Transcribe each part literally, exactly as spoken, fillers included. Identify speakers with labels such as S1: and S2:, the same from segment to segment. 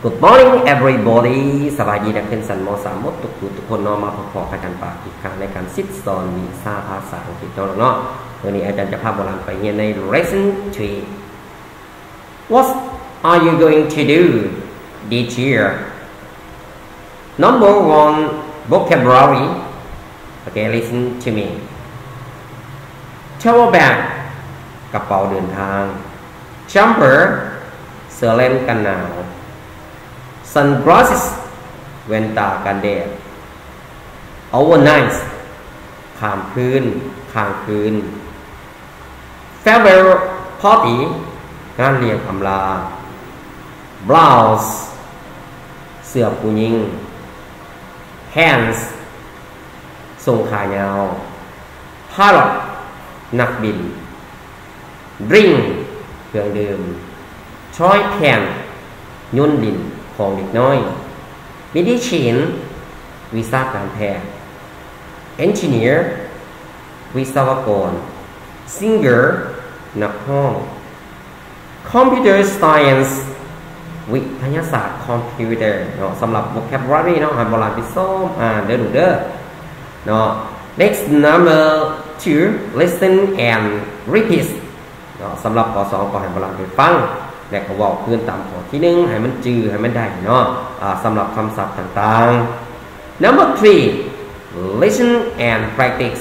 S1: Good morning everybody สบายดีนักเรียนชั้นม.สาม หมดทุกทุกคนเนาะมาพบกันปากอีกครั้งในการซิดสอนวิชาภาษาอังกฤษเนาะวันนี้อาจารย์จะพาโบราณไปเรียนใน lesson three What are you going to do this year Number one vocabulary Okay listen to me Travel bag กระเป๋าเดินทาง Jumper เสื้อเล่นกันหนาว Sunglasses แว่นตากันแดด Overnight ข้ามคืนค้างคืน Farewell party งานเลี้ยงอำลา Blouse เสื้อผู้หญิง Hands ส่งขายาว Pilot นักบิน Drink เครื่องดื่ม Toy can ยุ่นดินของเด็กน้อย Medicine วิชาการแพทย์ Engineer วิศวกร Singer นักร้อง Computer Science วิทยาศาสตร์คอมพิวเตอร์เนาะสำหรับ vocabulary เนาะอ่านโบราณพิส้มอ่านเด้อดูเด้อเนาะ next number two listen and repeat เนาะสำหรับข้อสองก็ให้โบราณไปฟังและก็บอกเพื่อนตามข้อที่หนึ่งให้มันจือให้มันได้เนาะอ่าสำหรับคำศัพท์ต่างๆ number three listen and practice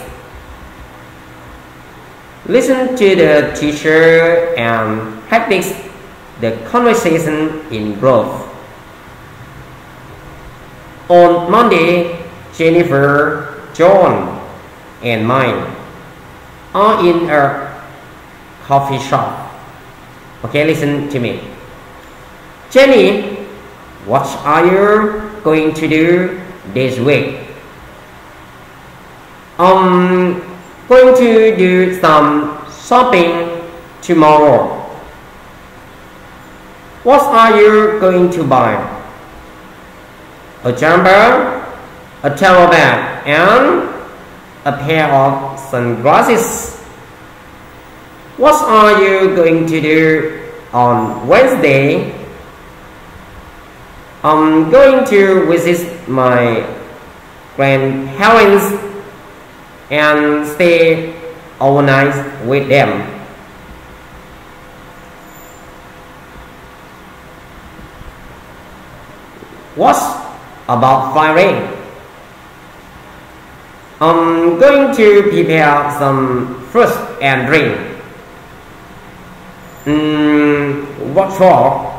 S1: listen to the teacher and practice the conversation in group on Monday Jennifer John and mine are in a coffee shop Okay, listen to me. Jenny, what are you going to do this week? I'm going to do some shopping tomorrow. What are you going to buy? A jumper, a towel bag, and a pair of sunglasses. What are you going to do on Wednesday? I'm going to visit my grandparents and stay overnight with them. What about Friday? I'm going to prepare some fruit and drink. Mm, what for?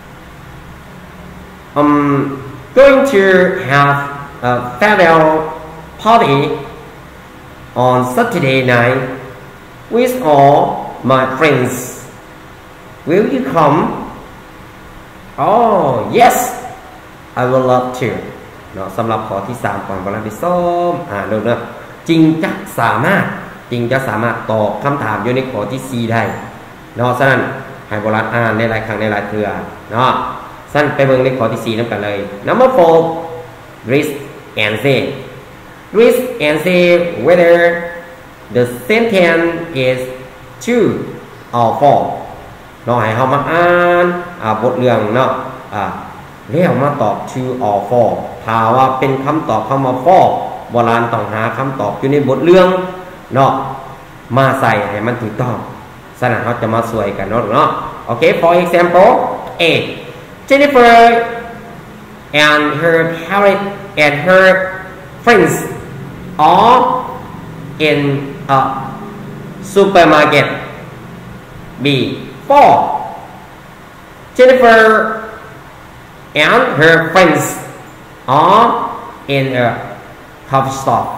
S1: I'm going to have a farewell party on Saturday night with all my friends. Will you come? Oh, yes, I would love to. เนาะสำหรับข้อที่สามก่อนบอลไปส้มอ่านดูนะจริงจะสามารถจริงจะสามารถตอบคำถามอยู่ในข้อที่สี่ได้เนาะฉะนั้นให้โบราณอ่านในหลายครั้งในหลายเทื่อเนาะสั้นไปเบิ่งในข้อที่สี่นำกันเลย number four read and say read and say whether the sentence is true or false เนาะให้เฮามาอ่านอ่าบทเรื่องเนาะอ่าแล้วมาตอบ true or false ถ้าว่าเป็นคำตอบคำว่า false โบราณต้องหาคำตอบอยู่ในบทเรื่องเนาะมาใส่ให้มันถูกต้องสนะเขาจะมาสวยกันเนาะเนาะโอเค for example A Jennifer and her parent and her friends are in a supermarket B four Jennifer and her friends are in a coffee shop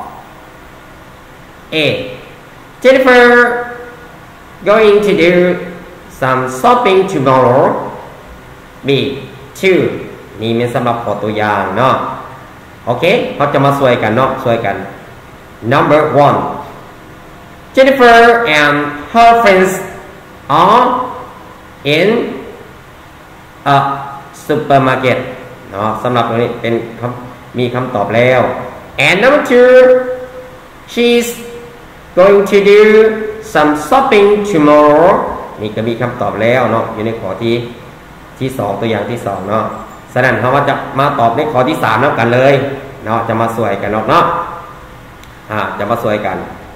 S1: A Jennifer going to do some shopping tomorrow B two นี่เป็นสำหรับข้อตัวอย่างเนาะโอเคเขาจะมาช่วยกันเนาะช่วยกัน number one Jennifer and her friends are in a supermarket เนาะสำหรับตรงนี้เป็นมีคำตอบแล้ว and number two she's going to do some shopping tomorrow นี่ก็มีคำตอบแล้วเนาะอยู่ในข้อที่ที่สองตัวอย่างที่สองเนาะฉะนั้นเขาว่าจะมาตอบในข้อที่สามแล้วกันเลยเนาะจะมาสวยกันเนาะเนาะอ่าจะมาสวยกัน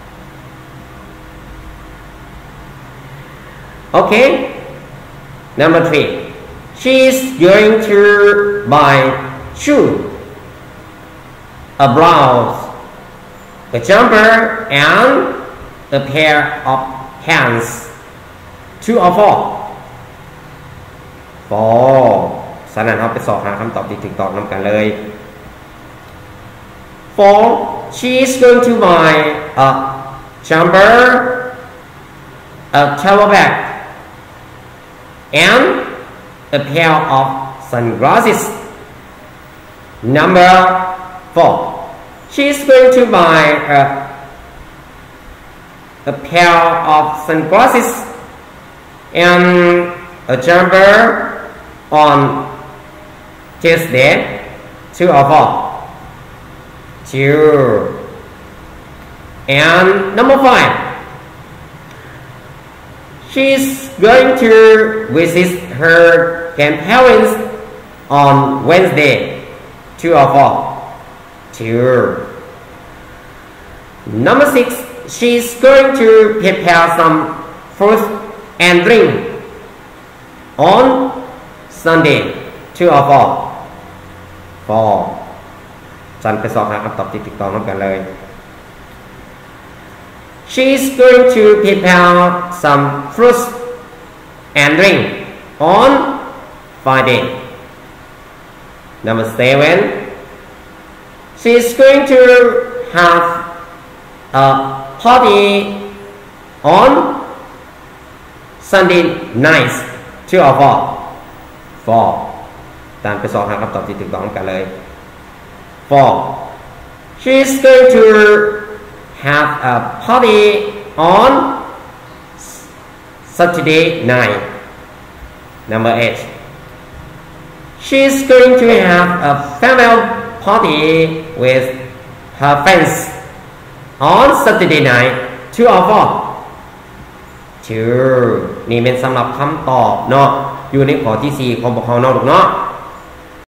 S1: โอเค number three she's going to buy shoe a blouse a jumper and a pair of pants two or four four ฉะนั้นเราไปสอบหาคำตอบที่ถูกต้องนำกันเลย four she's going to buy a jumper a travel bag and a pair of sunglasses number four she's going to buy a, a pair of sunglasses and a jumper on Tuesday two or four two and number five she's going to visit her grandparents on Wednesday two or four two number six she's going to prepare some food and drink on Sunday two or four four จันไปสอบหาคำตอบที่ถูกต้องนำกันเลย she's going to prepare some fruits and drink on Friday number seven she's going to have a party on Sunday night two or four four ตามไปสอบหาคำตอบที่ถูกต้องกันเลย four she's going to have a party on Saturday night number eight she's going to have a farewell party with her friends on Saturday night two or four two นี่เป็นสำหรับคำตอบเนาะอยู่ในข้อที่สี่ของพวกเขาเนาะลูกเนาะ